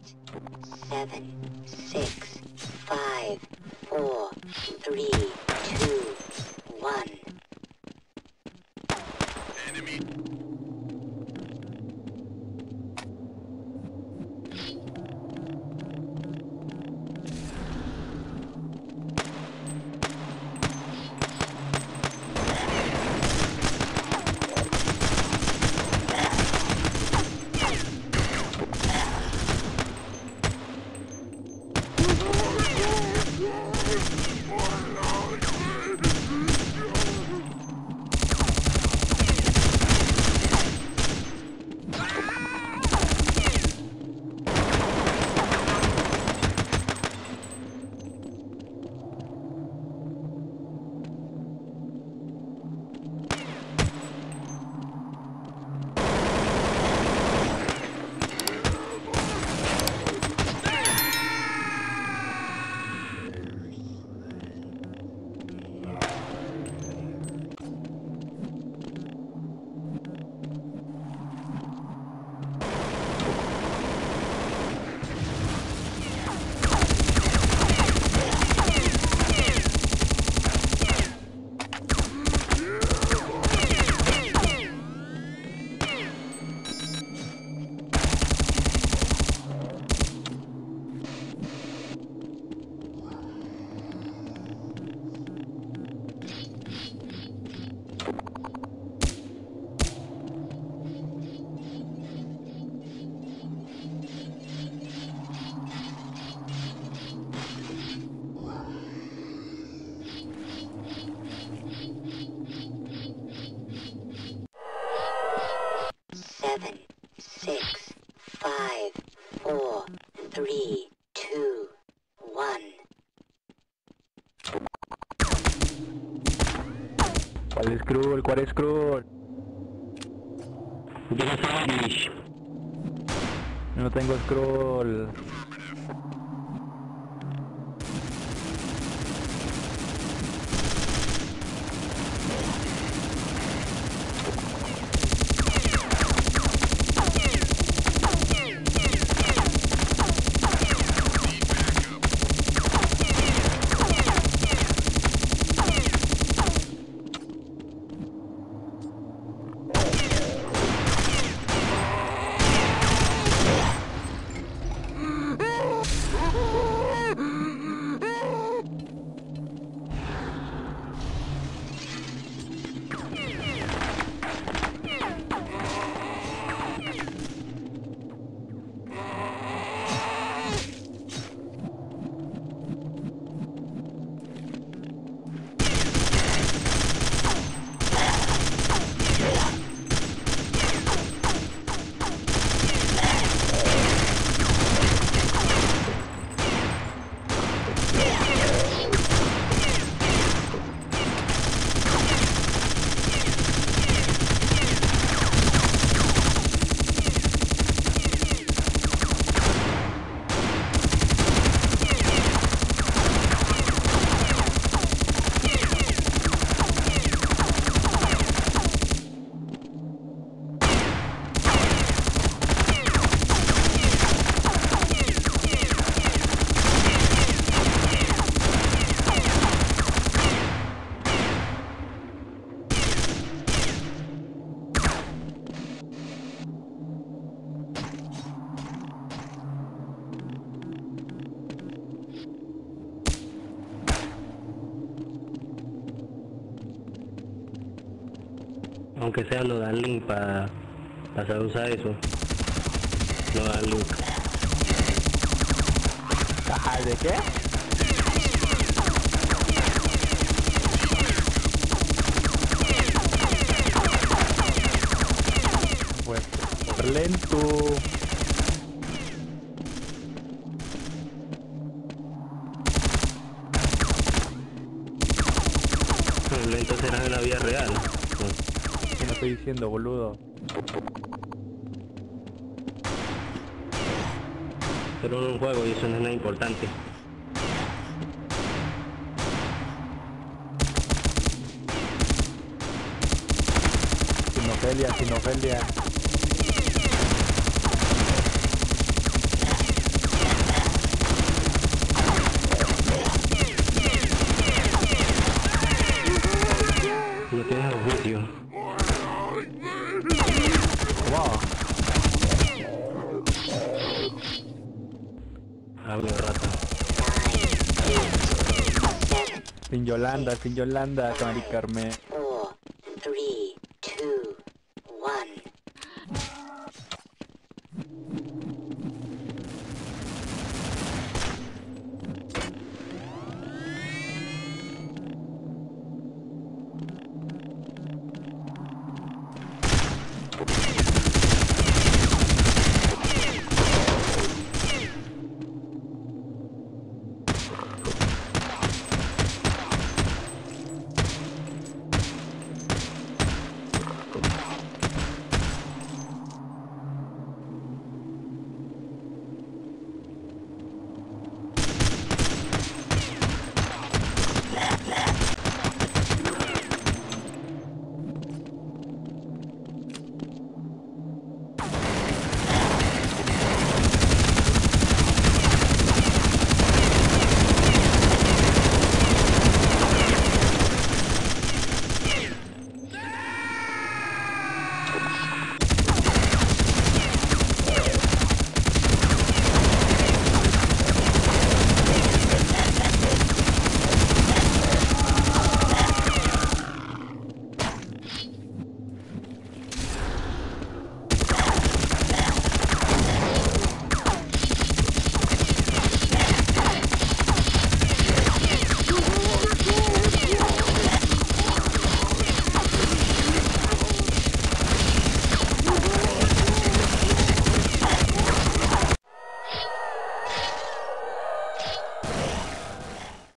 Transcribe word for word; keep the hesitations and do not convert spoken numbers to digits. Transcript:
Seven, six, five, four, three, two, one. Enemy. Seven, six, five, four, three, two, one. ¿Cuál es Skrull? ¿Cuál es Skrull? No tengo Skrull. Aunque sea no dan link para pasar a usar eso. No dan link. ¿Caja de qué? Pues por lento. Pero lento será en la vida real. ¿Qué no estoy diciendo, boludo? Pero en un juego y eso no es nada importante. Sinofelia, sinofelia. Yolanda, sin Yolanda, Mari Carmen.